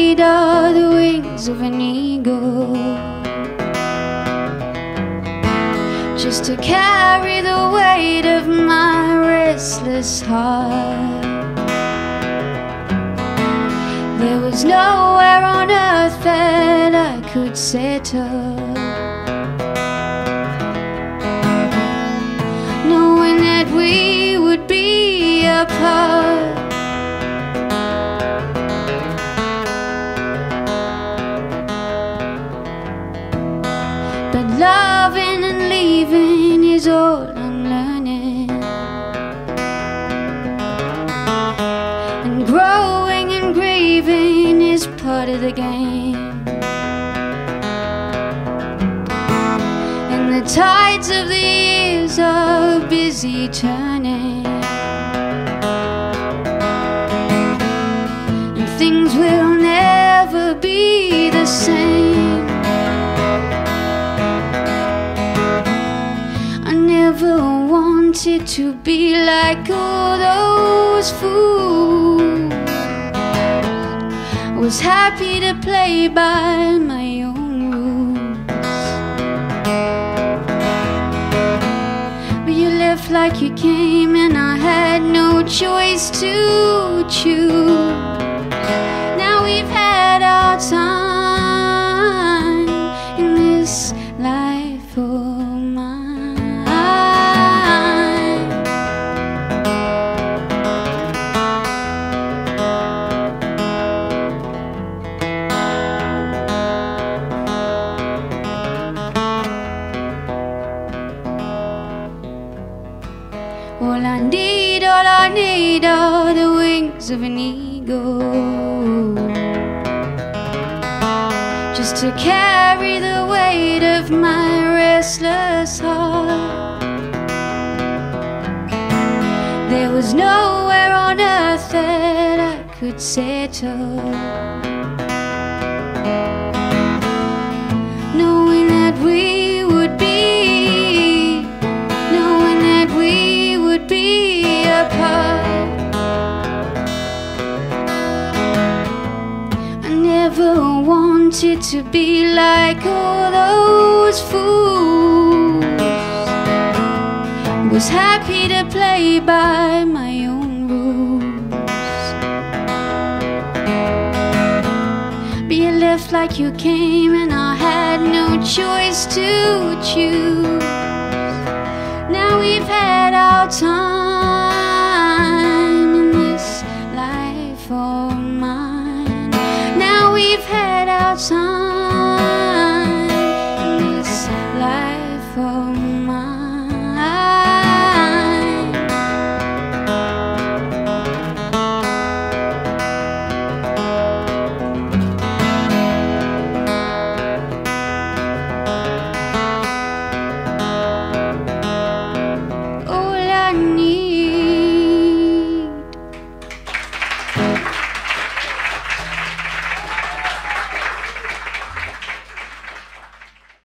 need are the wings of an eagle, just to carry the weight of my restless heart. There was nowhere on earth that I could settle, knowing that we would be apart. But loving and leaving is all I'm learning, and growing and grieving is part of the game. And the tides of the years are busy turning, and things will never be the same. I never wanted to be like all those fools. I was happy to play by my own rules, but you left like you came, and I had no choice to choose. Now we've had our time in this life of mine. All I need are the wings of an eagle, just to carry the weight of my restless heart. There was nowhere on earth that I could settle, knowing that we would be, knowing that we would be apart. I never wanted to be like all those fools. Was happy to play by my own rules, but you left like you came, and I had no choice to choose. Now we've had our time